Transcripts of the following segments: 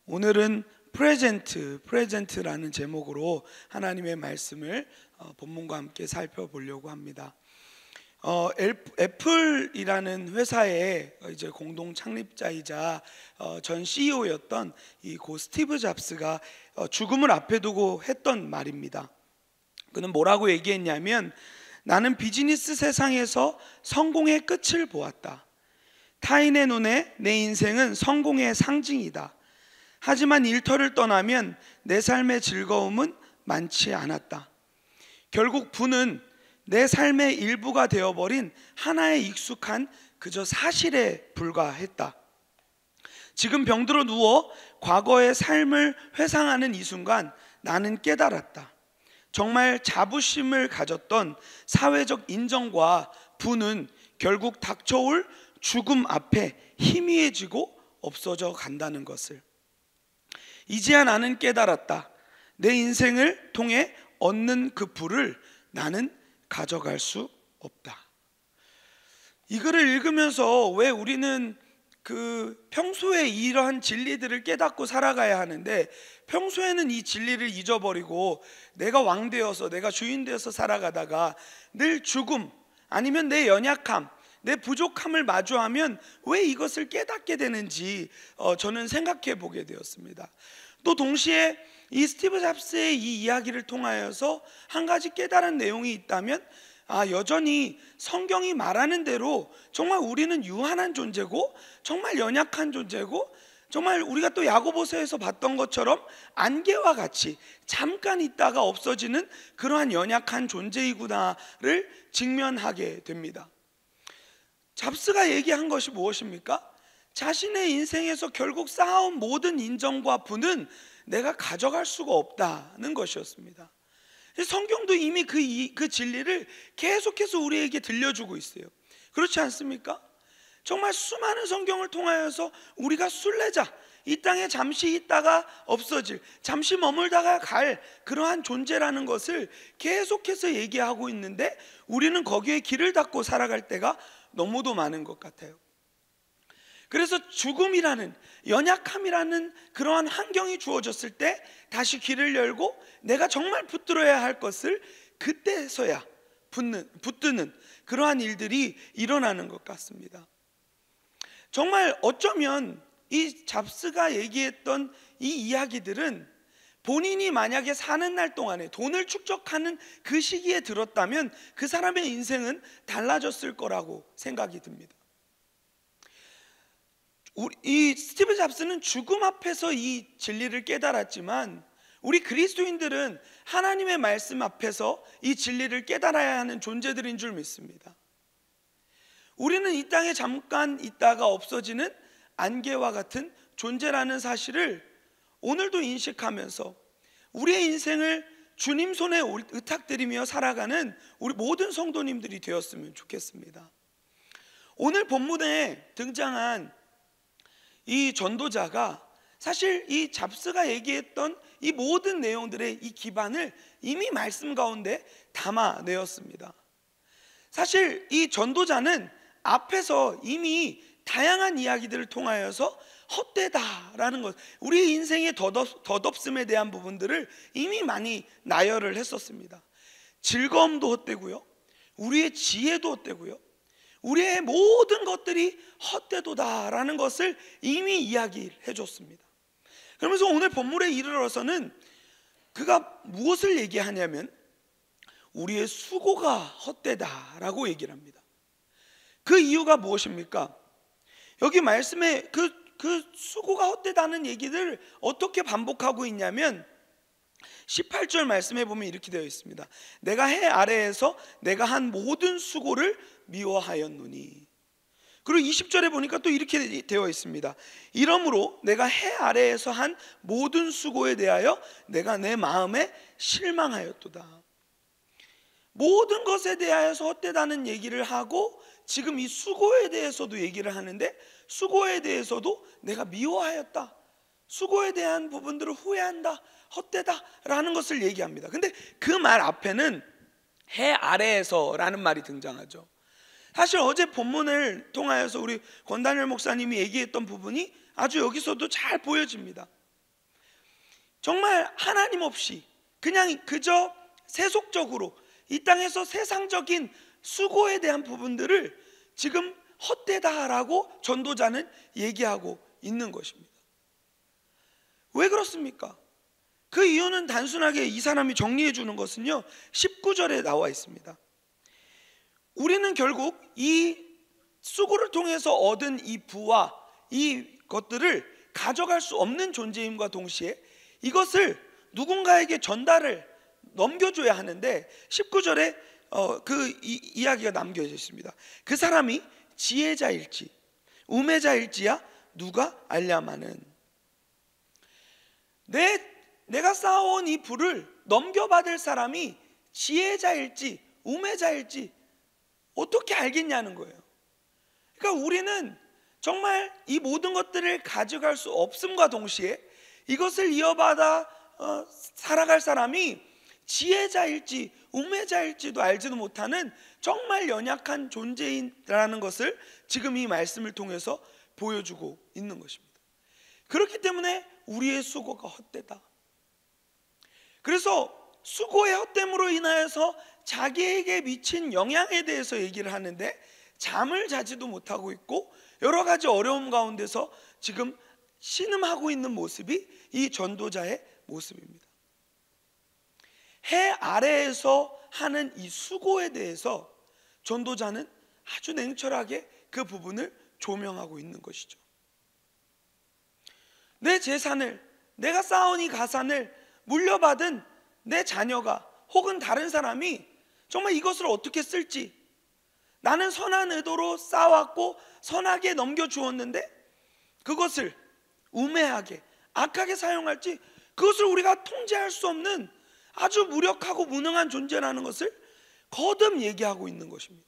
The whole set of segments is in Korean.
오늘은 프레젠트라는 제목으로 하나님의 말씀을 본문과 함께 살펴보려고 합니다. 애플이라는 회사의 이제 공동 창립자이자 전 CEO였던 이 고 스티브 잡스가 죽음을 앞에 두고 했던 말입니다. 그는 뭐라고 얘기했냐면, 나는 비즈니스 세상에서 성공의 끝을 보았다. 타인의 눈에 내 인생은 성공의 상징이다. 하지만 일터를 떠나면 내 삶의 즐거움은 많지 않았다. 결국 부는 내 삶의 일부가 되어버린 하나의 익숙한 그저 사실에 불과했다. 지금 병들어 누워 과거의 삶을 회상하는 이 순간 나는 깨달았다. 정말 자부심을 가졌던 사회적 인정과 부는 결국 닥쳐올 죽음 앞에 희미해지고 없어져 간다는 것을. 이제야 나는 깨달았다. 내 인생을 통해 얻는 그 부를 나는 가져갈 수 없다. 이 글을 읽으면서 왜 우리는 평소에 이러한 진리들을 깨닫고 살아가야 하는데, 평소에는 이 진리를 잊어버리고 내가 왕 되어서, 내가 주인 되어서 살아가다가 늘 죽음, 아니면 내 연약함, 내 부족함을 마주하면 왜 이것을 깨닫게 되는지 저는 생각해 보게 되었습니다. 또 동시에 이 스티브 잡스의 이 이야기를 통하여서 한 가지 깨달은 내용이 있다면, 여전히 성경이 말하는 대로 정말 우리는 유한한 존재고, 정말 연약한 존재고, 정말 우리가 또 야고보서에서 봤던 것처럼 안개와 같이 잠깐 있다가 없어지는 그러한 연약한 존재이구나를 직면하게 됩니다. 잡스가 얘기한 것이 무엇입니까? 자신의 인생에서 결국 쌓아온 모든 인정과 부는 내가 가져갈 수가 없다는 것이었습니다. 성경도 이미 그 진리를 계속해서 우리에게 들려주고 있어요. 그렇지 않습니까? 정말 수많은 성경을 통하여서 우리가 순례자, 이 땅에 잠시 있다가 없어질, 잠시 머물다가 갈 그러한 존재라는 것을 계속해서 얘기하고 있는데, 우리는 거기에 길을 닫고 살아갈 때가 너무도 많은 것 같아요. 그래서 죽음이라는, 연약함이라는 그러한 환경이 주어졌을 때 다시 길을 열고 내가 정말 붙들어야 할 것을 그때서야 붙드는 그러한 일들이 일어나는 것 같습니다. 정말 어쩌면 이 잡스가 얘기했던 이 이야기들은 본인이 만약에 사는 날 동안에 돈을 축적하는 그 시기에 들었다면 그 사람의 인생은 달라졌을 거라고 생각이 듭니다. 이 스티브 잡스는 죽음 앞에서 이 진리를 깨달았지만, 우리 그리스도인들은 하나님의 말씀 앞에서 이 진리를 깨달아야 하는 존재들인 줄 믿습니다. 우리는 이 땅에 잠깐 있다가 없어지는 안개와 같은 존재라는 사실을 오늘도 인식하면서 우리의 인생을 주님 손에 의탁드리며 살아가는 우리 모든 성도님들이 되었으면 좋겠습니다. 오늘 본문에 등장한 이 전도자가 사실 이 잡스가 얘기했던 이 모든 내용들의 이 기반을 이미 말씀 가운데 담아내었습니다. 사실 이 전도자는 앞에서 이미 다양한 이야기들을 통하여서 헛되다라는 것, 우리 인생의 덧없음에 대한 부분들을 이미 많이 나열을 했었습니다. 즐거움도 헛되고요, 우리의 지혜도 헛되고요, 우리의 모든 것들이 헛되도다라는 것을 이미 이야기해 줬습니다. 그러면서 오늘 본문에 이르러서는 그가 무엇을 얘기하냐면, 우리의 수고가 헛되다라고 얘기를 합니다. 그 이유가 무엇입니까? 여기 말씀에 그 수고가 헛되다는 얘기를 어떻게 반복하고 있냐면, 18절 말씀에 보면 이렇게 되어 있습니다. 내가 해 아래에서 내가 한 모든 수고를 미워하였노니. 그리고 20절에 보니까 또 이렇게 되어 있습니다. 이러므로 내가 해 아래에서 한 모든 수고에 대하여 내가 내 마음에 실망하였도다. 모든 것에 대하여서 헛되다는 얘기를 하고, 지금 이 수고에 대해서도 얘기를 하는데, 수고에 대해서도 내가 미워하였다, 수고에 대한 부분들을 후회한다, 헛되다라는 것을 얘기합니다. 근데 그 말 앞에는 해 아래에서 라는 말이 등장하죠. 사실 어제 본문을 통하여서 우리 권단열 목사님이 얘기했던 부분이 아주 여기서도 잘 보여집니다. 정말 하나님 없이 그냥 그저 세속적으로 이 땅에서 세상적인 수고에 대한 부분들을 지금 헛되다라고 전도자는 얘기하고 있는 것입니다. 왜 그렇습니까? 그 이유는 단순하게 이 사람이 정리해 주는 것은요, 19절에 나와 있습니다. 우리는 결국 이 수고를 통해서 얻은 이 부와 이 것들을 가져갈 수 없는 존재임과 동시에 이것을 누군가에게 전달을 넘겨줘야 하는데 19절에 그 이야기가 남겨져 있습니다. 그 사람이 지혜자일지 우매자일지야 누가 알랴마는. 내가 쌓아온 이 부를 넘겨받을 사람이 지혜자일지 우매자일지 어떻게 알겠냐는 거예요. 그러니까 우리는 정말 이 모든 것들을 가져갈 수 없음과 동시에 이것을 이어받아 살아갈 사람이 지혜자일지 우매자일지도 알지도 못하는 정말 연약한 존재인라는 것을 지금 이 말씀을 통해서 보여주고 있는 것입니다. 그렇기 때문에 우리의 수고가 헛되다. 그래서 수고의 헛됨으로 인하여서 자기에게 미친 영향에 대해서 얘기를 하는데 잠을 자지도 못하고 있고 여러 가지 어려움 가운데서 지금 신음하고 있는 모습이 이 전도자의 모습입니다. 해 아래에서 하는 이 수고에 대해서 전도자는 아주 냉철하게 그 부분을 조명하고 있는 것이죠. 내 재산을, 내가 쌓아온 이 가산을 물려받은 내 자녀가 혹은 다른 사람이 정말 이것을 어떻게 쓸지, 나는 선한 의도로 쌓아왔고 선하게 넘겨주었는데 그것을 우매하게 악하게 사용할지, 그것을 우리가 통제할 수 없는 아주 무력하고 무능한 존재라는 것을 거듭 얘기하고 있는 것입니다.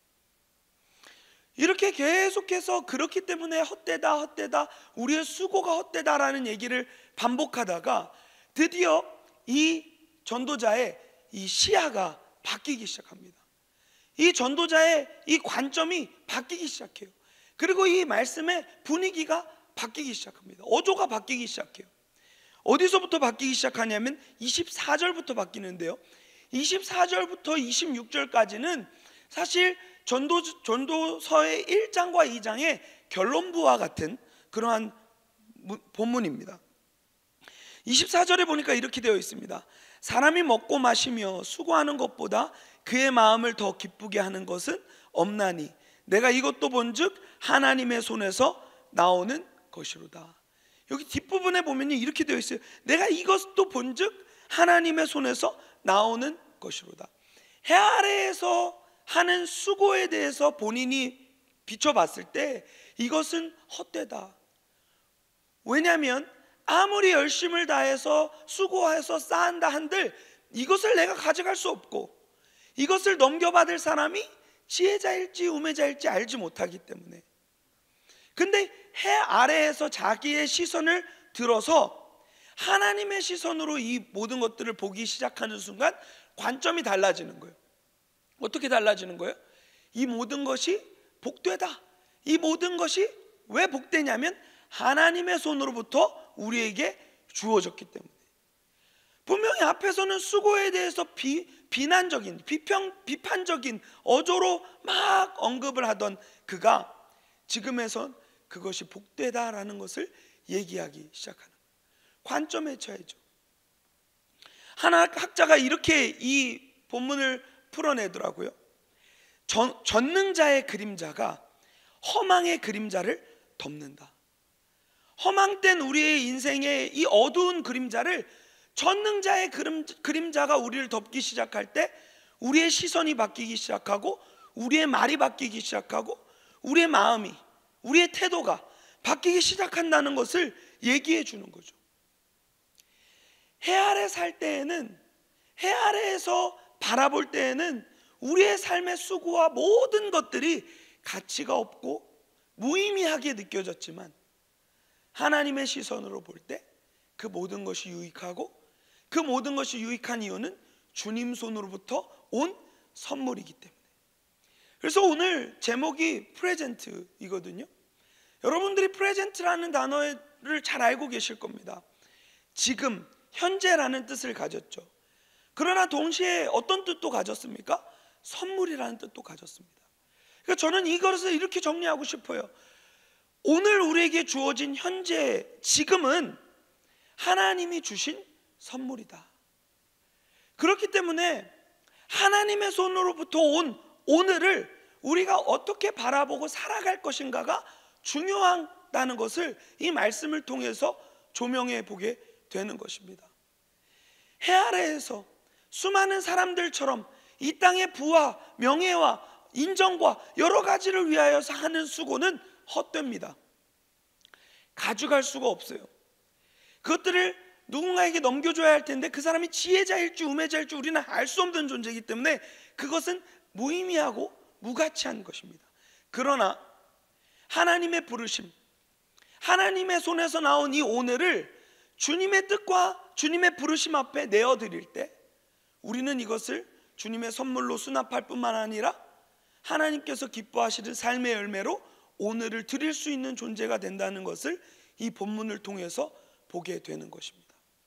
이렇게 계속해서 그렇기 때문에 헛되다 우리의 수고가 헛되다라는 얘기를 반복하다가 드디어 이 전도자의 이 시야가 바뀌기 시작합니다. 이 전도자의 이 관점이 바뀌기 시작해요. 그리고 이 말씀의 분위기가 바뀌기 시작합니다. 어조가 바뀌기 시작해요. 어디서부터 바뀌기 시작하냐면 24절부터 바뀌는데요, 24절부터 26절까지는 사실 전도서의 1장과 2장의 결론부와 같은 그러한 본문입니다. 24절에 보니까 이렇게 되어 있습니다. 사람이 먹고 마시며 수고하는 것보다 그의 마음을 더 기쁘게 하는 것은 없나니 내가 이것도 본즉 하나님의 손에서 나오는 것이로다. 여기 뒷부분에 보면 이렇게 되어 있어요. 내가 이것도 본즉 하나님의 손에서 나오는 것이로다. 해 아래에서 하는 수고에 대해서 본인이 비춰봤을 때 이것은 헛되다. 왜냐하면 아무리 열심을 다해서 수고해서 쌓은다 한들 이것을 내가 가져갈 수 없고 이것을 넘겨받을 사람이 지혜자일지 우매자일지 알지 못하기 때문에. 근데 해 아래에서 자기의 시선을 들어서 하나님의 시선으로 이 모든 것들을 보기 시작하는 순간 관점이 달라지는 거예요. 어떻게 달라지는 거예요? 이 모든 것이 복되다. 이 모든 것이 왜 복되냐면 하나님의 손으로부터 우리에게 주어졌기 때문에. 분명히 앞에서는 수고에 대해서 비난적인 비판적인 어조로 막 언급을 하던 그가 지금에선 그것이 복되다라는 것을 얘기하기 시작하는 거예요. 관점에 쳐야죠. 하나 학자가 이렇게 이 본문을 풀어내더라고요. 전능자의 그림자가 허망의 그림자를 덮는다. 허망된 우리의 인생의 이 어두운 그림자를 전능자의 그림자가 우리를 덮기 시작할 때 우리의 시선이 바뀌기 시작하고 우리의 말이 바뀌기 시작하고 우리의 마음이, 우리의 태도가 바뀌기 시작한다는 것을 얘기해 주는 거죠. 해 아래 살 때에는, 해 아래에서 바라볼 때에는 우리의 삶의 수고와 모든 것들이 가치가 없고 무의미하게 느껴졌지만 하나님의 시선으로 볼 때 그 모든 것이 유익하고 그 모든 것이 유익한 이유는 주님 손으로부터 온 선물이기 때문에. 그래서 오늘 제목이 프레젠트이거든요. 여러분들이 프레젠트라는 단어를 잘 알고 계실 겁니다. 지금 현재라는 뜻을 가졌죠. 그러나 동시에 어떤 뜻도 가졌습니까? 선물이라는 뜻도 가졌습니다. 그러니까 저는 이것을 이렇게 정리하고 싶어요. 오늘 우리에게 주어진 현재, 지금은 하나님이 주신 선물이다. 그렇기 때문에 하나님의 손으로부터 온 오늘을 우리가 어떻게 바라보고 살아갈 것인가가 중요하다는 것을 이 말씀을 통해서 조명해 보게 되는 것입니다. 해 아래에서 수많은 사람들처럼 이 땅의 부와 명예와 인정과 여러 가지를 위하여 하는 수고는 헛됩니다. 가져갈 수가 없어요. 그것들을 누군가에게 넘겨줘야 할 텐데 그 사람이 지혜자일지 우매자일지 우리는 알 수 없는 존재이기 때문에 그것은 무의미하고 무가치한 것입니다. 그러나 하나님의 부르심, 하나님의 손에서 나온 이 오늘을 주님의 뜻과 주님의 부르심 앞에 내어드릴 때 우리는 이것을 주님의 선물로 수납할 뿐만 아니라 하나님께서 기뻐하시는 삶의 열매로 오늘을 드릴 수 있는 존재가 된다는 것을 이 본문을 통해서 보게 되는 것입니다.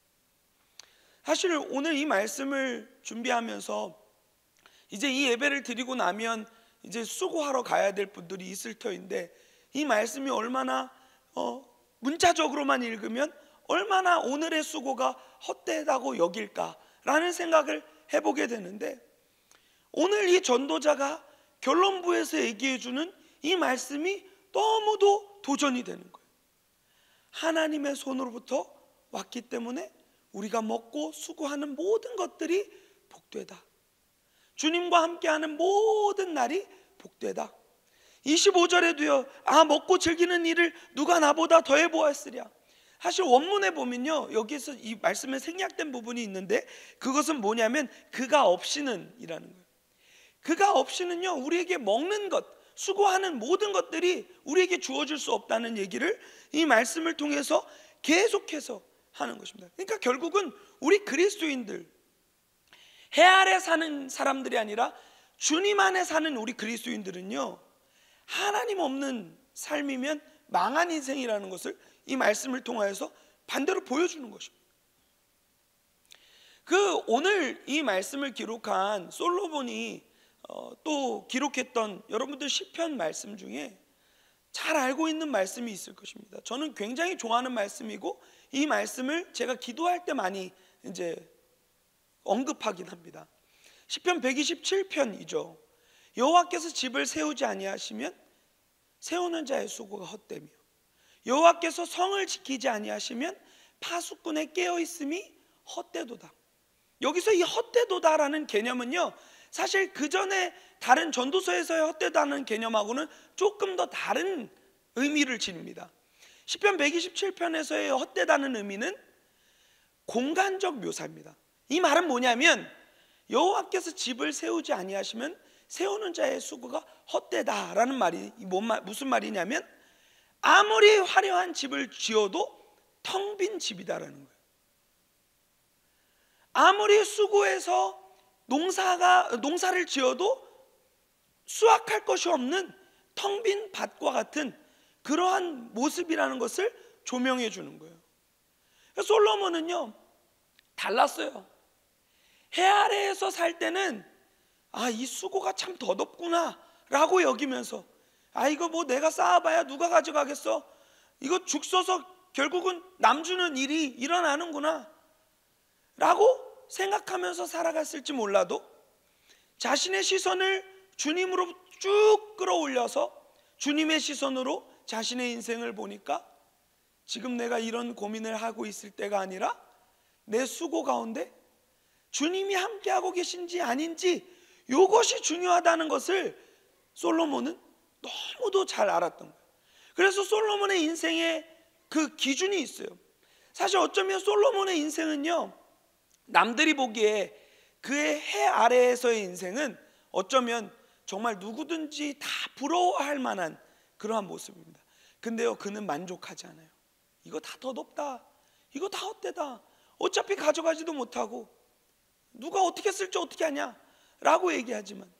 사실 오늘 이 말씀을 준비하면서 이제 이 예배를 드리고 나면 이제 수고하러 가야 될 분들이 있을 터인데 이 말씀이 얼마나 문자적으로만 읽으면 얼마나 오늘의 수고가 헛되다고 여길까라는 생각을 해보게 되는데 오늘 이 전도자가 결론부에서 얘기해주는 이 말씀이 너무도 도전이 되는 거예요. 하나님의 손으로부터 왔기 때문에 우리가 먹고 수고하는 모든 것들이 복되다. 주님과 함께하는 모든 날이 복되다. 25절에도요, 먹고 즐기는 일을 누가 나보다 더해 보았으랴. 사실 원문에 보면요, 여기서 이 말씀에 생략된 부분이 있는데 그것은 뭐냐면 그가 없이는 이라는 거예요. 그가 없이는요, 우리에게 먹는 것, 수고하는 모든 것들이 우리에게 주어질 수 없다는 얘기를 이 말씀을 통해서 계속해서 하는 것입니다. 그러니까 결국은 우리 그리스도인들, 해 아래 사는 사람들이 아니라 주님 안에 사는 우리 그리스도인들은요, 하나님 없는 삶이면 망한 인생이라는 것을 이 말씀을 통하여서 반대로 보여주는 것입니다. 오늘 이 말씀을 기록한 솔로몬이 또 기록했던 여러분들 시편 말씀 중에 잘 알고 있는 말씀이 있을 것입니다. 저는 굉장히 좋아하는 말씀이고 이 말씀을 제가 기도할 때 많이 이제 언급하긴 합니다. 시편 127편이죠. 여호와께서 집을 세우지 아니하시면 세우는 자의 수고가 헛되며 여호와께서 성을 지키지 아니하시면 파수꾼의 깨어있음이 헛되도다. 여기서 이 헛되도다라는 개념은요, 사실 그 전에 다른 전도서에서의 헛되다는 개념하고는 조금 더 다른 의미를 지닙니다. 시편 127편에서의 헛되다는 의미는 공간적 묘사입니다. 이 말은 뭐냐면 여호와께서 집을 세우지 아니하시면 세우는 자의 수고가 헛되다라는 말이 무슨 말이냐면 아무리 화려한 집을 지어도 텅 빈 집이다라는 거예요. 아무리 수고해서 농사를 지어도 수확할 것이 없는 텅 빈 밭과 같은 그러한 모습이라는 것을 조명해 주는 거예요. 솔로몬은요, 달랐어요. 해 아래에서 살 때는 이 수고가 참 덧없구나 라고 여기면서 이거 뭐 내가 쌓아봐야 누가 가져가겠어, 이거 죽 써서 결국은 남 주는 일이 일어나는구나 라고 생각하면서 살아갔을지 몰라도 자신의 시선을 주님으로 쭉 끌어올려서 주님의 시선으로 자신의 인생을 보니까 지금 내가 이런 고민을 하고 있을 때가 아니라 내 수고 가운데 주님이 함께하고 계신지 아닌지 이것이 중요하다는 것을 솔로몬은 너무도 잘 알았던 거예요. 그래서 솔로몬의 인생에 그 기준이 있어요. 사실 어쩌면 솔로몬의 인생은요, 남들이 보기에 그의 해 아래에서의 인생은 어쩌면 정말 누구든지 다 부러워할 만한 그러한 모습입니다. 근데요, 그는 만족하지 않아요. 이거 다 덧없다, 이거 다 헛되다, 어차피 가져가지도 못하고 누가 어떻게 쓸지 어떻게 하냐 라고 얘기하지만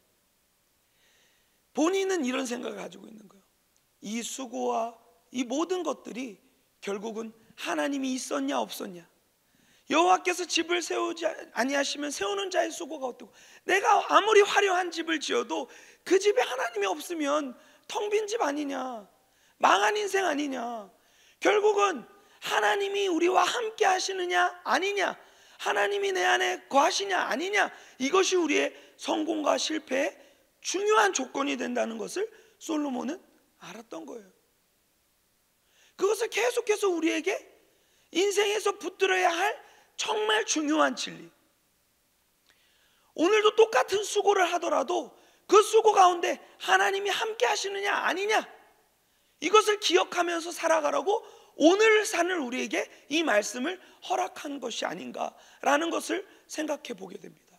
본인은 이런 생각을 가지고 있는 거예요. 이 수고와 이 모든 것들이 결국은 하나님이 있었냐 없었냐, 여호와께서 집을 세우지 아니하시면 세우는 자의 수고가 어떠고, 내가 아무리 화려한 집을 지어도 그 집에 하나님이 없으면 텅 빈 집 아니냐, 망한 인생 아니냐. 결국은 하나님이 우리와 함께 하시느냐 아니냐, 하나님이 내 안에 거하시냐 아니냐, 이것이 우리의 성공과 실패의 중요한 조건이 된다는 것을 솔로몬은 알았던 거예요. 그것을 계속해서 우리에게 인생에서 붙들어야 할 정말 중요한 진리. 오늘도 똑같은 수고를 하더라도 그 수고 가운데 하나님이 함께 하시느냐 아니냐, 이것을 기억하면서 살아가라고 오늘 산을 우리에게 이 말씀을 허락한 것이 아닌가라는 것을 생각해 보게 됩니다.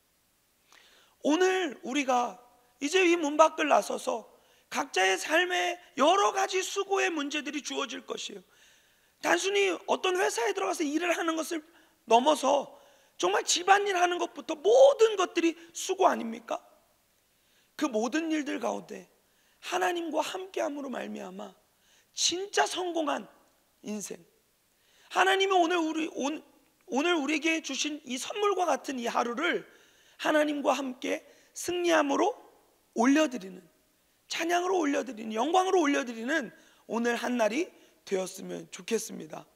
오늘 우리가 이제 이 문 밖을 나서서 각자의 삶에 여러 가지 수고의 문제들이 주어질 것이에요. 단순히 어떤 회사에 들어가서 일을 하는 것을 넘어서 정말 집안일 하는 것부터 모든 것들이 수고 아닙니까? 그 모든 일들 가운데 하나님과 함께함으로 말미암아 진짜 성공한 인생, 하나님이 오늘 우리에게 주신 이 선물과 같은 이 하루를 하나님과 함께 승리함으로 올려드리는, 찬양으로 올려드리는, 영광으로 올려드리는 오늘 한 날이 되었으면 좋겠습니다.